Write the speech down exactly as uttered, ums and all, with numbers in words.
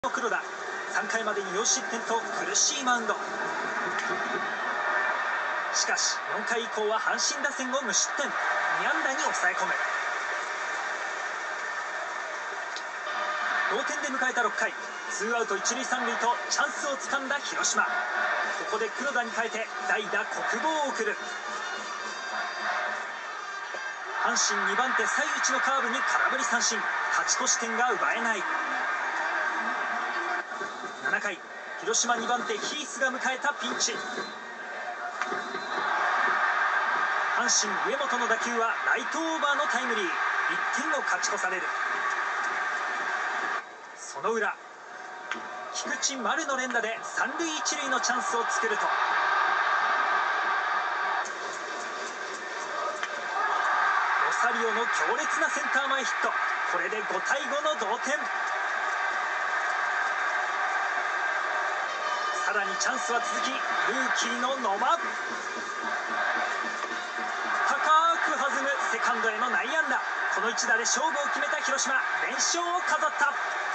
黒田、さんかいまでによん失点と苦しいマウンド。しかしよんかい以降は阪神打線を無失点、に安打に抑え込む。同点で迎えたろっかい、ツーアウト一塁三塁とチャンスをつかんだ広島。ここで黒田に変えて代打国防を送る。阪神にばん手最内のカーブに空振り三振、勝ち越し点が奪えない。ななかい、広島にばん手ヒースが迎えたピンチ。阪神上本の打球はライトオーバーのタイムリー、いってんを勝ち越される。その裏、菊池丸の連打で三塁一塁のチャンスを作ると、ロサリオの強烈なセンター前ヒット。これでごたいごの同点。さらにチャンスは続き、ルーキーの野間、高く弾むセカンドへの内野安打。この一打で勝負を決めた広島、連勝を飾った。